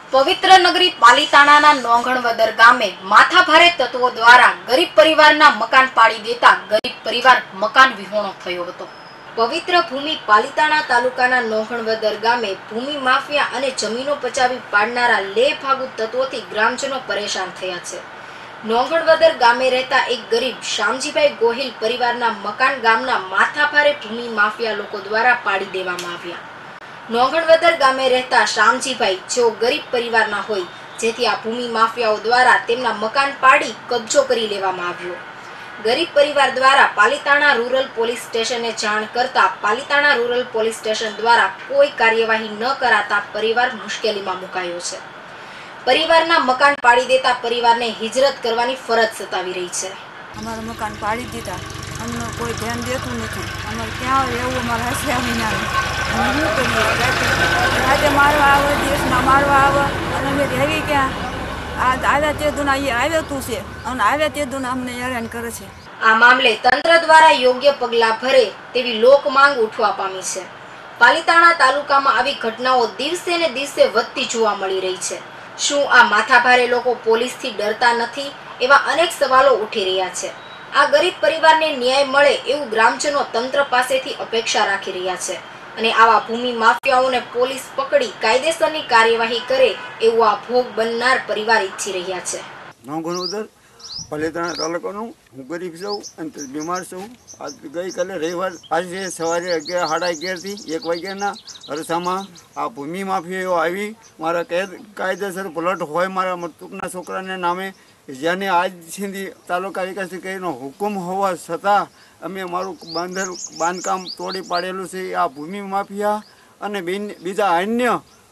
પવિત્ર નગરી પાલીતાણાના નોંગણવદર ગામે માથાભારે તત્વો દ્વારા ગરીબ પરિવારના મકાન પાડી દેતા ગરીબ પરિવાર મકાન વિહોણો થયો હતો। પવિત્ર ભૂમિ પાલીતાણા તાલુકાના નોંગણવદર ગામે ભૂમિ માફિયા અને જમીનો પચાવી પાડનારા લેભાગુ તત્વોથી ગ્રામજનો પરેશાન થયા છે। નોંગણવદર ગામે રહેતા એક ગરીબ શામજીભાઈ ગોહિલ પરિવારના મકાન ગામના માથાભારે ભૂમિ માફિયા લોકો દ્વારા પાડી દેવામાં આવ્યા। નોંગણવદર ગામે રહેતા શામજીભાઈ જેઓ ગરીબ પરિવારના હોય, જેથી આ ભૂમિ માફિયાઓ દ્વારા તેમના મકાન પાડી કબજો કરી લેવામાં આવ્યો। ગરીબ પરિવાર દ્વારા પાલીતાણા રૂરલ પોલીસ સ્ટેશને જાણ કરતા પાલીતાણા રૂરલ પોલીસ સ્ટેશન દ્વારા કોઈ કાર્યવાહી ન કરાતા પરિવાર મુશ્કેલીમાં મુકાયો છે। પરિવારના મકાન પાડી દેતા પરિવારને હિજરત કરવાની ફરજ સતાવી રહી છે। અમારું મકાન પાડી દીધા, અમને કોઈ ધ્યાન દેતું નથી। અમારે ક્યાં રહેવું, અમારા હસ્યા વિનાનું અમે શું કરીએ? રાતે મારવા આવે, દેશમાં મારવા આવે અને અમે રહેવી ક્યાં? આ આવ્યા તે દુના એ આવ્યો તું છે અને આવ્યા તે દુના અમને હેરાન કરે છે। આ મામલે તંત્ર દ્વારા યોગ્ય પગલાં ભરે તેવી લોક માંગ ઉઠવા પામી છે। પાલીતાણા તાલુકામાં આવી ઘટનાઓ દિવસે ને દિવસે વધતી જોવા મળી રહી છે। શું આ માથાભારે લોકો પોલીસથી ડરતા નથી? એવા અનેક સવાલો ઉઠી રહ્યા છે। આ ગરીબ પરિવારને ન્યાય મળે એવું ગ્રામજનો તંત્ર પાસેથી અપેક્ષા રાખી રહ્યા છે અને આવા ભૂમિ માફિયાઓને પોલીસ પકડી કાયદેસરની કાર્યવાહી કરે એવું આ ભોગ બનનાર પરિવાર ઈચ્છી રહ્યા છે। નોંગણવદર પાલીતાણા તાલુકાનું હું ગરીબ છું અને બીમાર છું। આજ ગઈકાલે રવિવાર આજે સવારે 11:30 થી 1 વાગ્યાના અરસામાં આ ભૂમિ માફિયાઓ આવી મારા કાયદેસર પ્લોટ હોય મારા મરતુકના છોકરાને નામે, જેને આજ સુધી તાલુકા વિકાસ અધિકારીનો હુકમ હોવા છતાં અમે અમારું બાંધકામ તોડી પાડેલું છે। આ ભૂમિ માફિયા અને બીજા અન્ય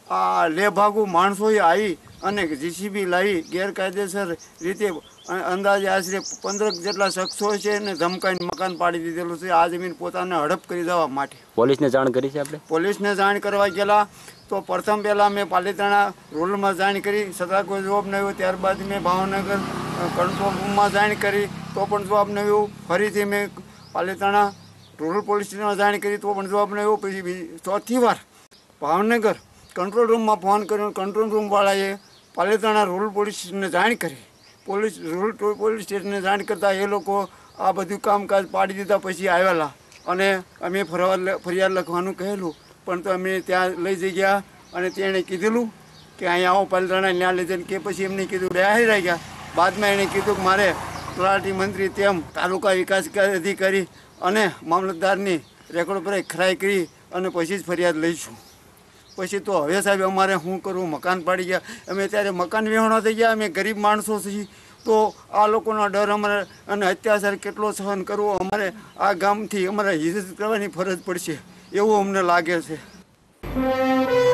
આ લેભાગુ માણસોએ આવી અને જીસીબી લાવી ગેરકાયદેસર રીતે અંદાજે આશરે 15 જેટલા શખ્સો છે અને ધમકાઈને મકાન પાડી દીધેલું છે આ જમીન પોતાને હડપ કરી દેવા માટે। પોલીસને જાણ કરી છે આપણે? પોલીસને જાણ કરવા ગયેલા તો પ્રથમ પહેલાં મેં પાલીતાણા રૂરલમાં જાણ કરી, છતાં કોઈ જવાબ ન આવ્યો। ત્યારબાદ મેં ભાવનગર કંટ્રોલ રૂમમાં જાણ કરી તો પણ જવાબ ન આવ્યો। ફરીથી મેં પાલીતાણા રૂરલ પોલીસ સ્ટેશનમાં જાણ કરી તો પણ જવાબ ન આવ્યો। પછી ચોથી વાર ભાવનગર કંટ્રોલ રૂમમાં ફોન કર્યો, કંટ્રોલ રૂમવાળાએ પાલીતાણા રૂરલ પોલીસ સ્ટેશનને જાણ કરી। રૂરલ પોલીસ સ્ટેશનને જાણ કરતાં એ લોકો આ બધું કામકાજ પાડી દીધા। પછી આવેલા અને અમે ફરિયાદ લખવાનું કહેલું, પણ તો અમે ત્યાં લઈ જઈ ગયા અને તેણે કીધેલું કે અહીંયા આવો પાલીતાણા ન્યાય લઈ જઈને કે પછી એમને કીધું બેહાઈ રહી ગયા। બાદમાં એણે કીધું કે મારે તલાટી મંત્રી તેમ તાલુકા વિકાસ અધિકારી અને મામલતદારની રેકોર્ડ પર ખરાઈ કરી અને પછી જ ફરિયાદ લઈશું। પછી તો હવે સાહેબ અમારે શું કરવું? મકાન પાડી ગયા, અમે ત્યારે મકાન વિહોણા થઈ ગયા, અમે ગરીબ માણસો છીએ, તો આ લોકોનો ડર અમારે અને અત્યાચાર કેટલો સહન કરવો? અમારે આ ગામથી અમારે હિજરત કરવાની ફરજ પડશે એવું અમને લાગે છે।